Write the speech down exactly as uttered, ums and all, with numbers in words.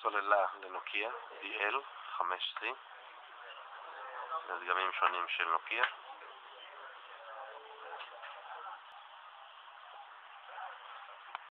סוללה לנוקיה די אל חמש סי, לדגמים שונים של נוקיה.